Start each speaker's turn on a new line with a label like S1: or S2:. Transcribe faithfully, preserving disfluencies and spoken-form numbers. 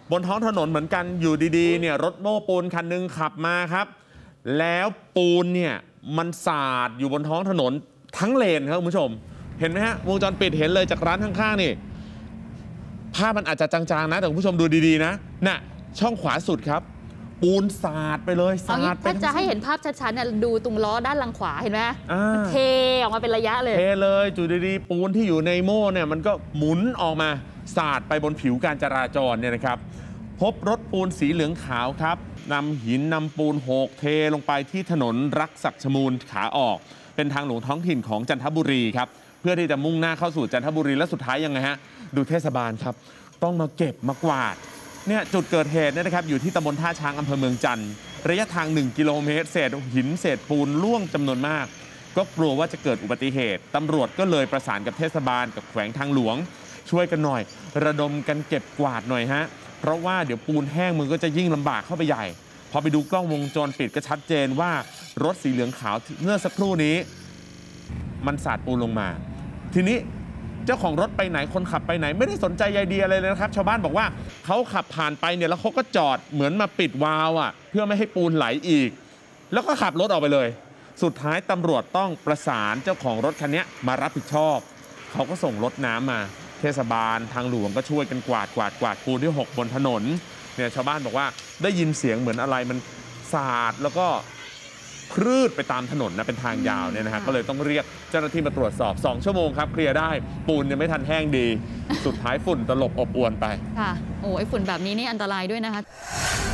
S1: บนท้องถนนเหมือนกันอยู่ดีๆเนี่ยรถโม้ปูนคันนึงขับมาครับแล้วปูนเนี่ยมันสาดอยู่บนท้องถนนทั้งเลนครับคุณผู้ชมเห็นไหมฮะวงจรปิดเห็นเลยจากร้านข้างๆนี่ภาพมันอาจจะจางๆนะแต่คุณผู้ชมดูดีๆนะน่ะช่องขวาสุดครับปูนสาดไปเลยสาดไป
S2: ถ้าจะให้เห็นภาพชัดๆเนี่ยดูตรงล้อด้านหลังขวาเห็นไหมเทออกมาเป็นระยะเลย
S1: เทเลยจุดดีๆปูนที่อยู่ในโม่เนี่ยมันก็หมุนออกมาสาดไปบนผิวการจราจรเนี่ยนะครับพบรถปูนสีเหลืองขาวครับนำหินนำปูนโหกเทลงไปที่ถนนรักศักดิ์ชมูลขาออกเป็นทางหลวงท้องถิ่นของจันทบุรีครับเพื่อที่จะมุ่งหน้าเข้าสู่จันทบุรีและสุดท้ายยังไงฮะดูเทศบาลครับต้องมาเก็บมากวาดเนี่ยจุดเกิดเหตุเนี่ยนะครับอยู่ที่ตำบลท่าช้างอำเภอเมืองจันทร์ระยะทางหนึ่งกิโลเมตรเศษหินเศษปูนล่วงจำนวนมากก็กลัวว่าจะเกิดอุบัติเหตุตำรวจก็เลยประสานกับเทศบาลกับแขวงทางหลวงช่วยกันหน่อยระดมกันเก็บกวาดหน่อยฮะเพราะว่าเดี๋ยวปูนแห้งมันก็จะยิ่งลำบากเข้าไปใหญ่พอไปดูกล้องวงจรปิดก็ชัดเจนว่ารถสีเหลืองขาวเมื่อสักครู่นี้มันสาดปูนลงมาทีนี้เจ้าของรถไปไหนคนขับไปไหนไม่ได้สนใจใยดีอะไรเลยนะครับชาวบ้านบอกว่าเขาขับผ่านไปเนี่ยแล้วเขาก็จอดเหมือนมาปิดวาล์วอ่ะเพื่อไม่ให้ปูนไหลอีกแล้วก็ขับรถออกไปเลยสุดท้ายตำรวจต้องประสานเจ้าของรถคันนี้มารับผิดชอบเขาก็ส่งรถน้ำมาเทศบาลทางหลวงก็ช่วยกันกวาดกวาดกวาดปูนที่หกบนถนนเนี่ยชาวบ้านบอกว่าได้ยินเสียงเหมือนอะไรมันสาดแล้วก็คลืดไปตามถนนนะเป็นทางยาวเนี่ยนะฮะก็เลยต้องเรียกเจ้าหน้าที่มาตรวจสอบสองชั่วโมงครับเคลียร์ได้ปูนยังไม่ทันแห้งดีสุดท้ายฝุ่นตลบอบอวนไป
S2: ค่ะโอ้ไอฝุ่นแบบนี้นี่อันตรายด้วยนะคะ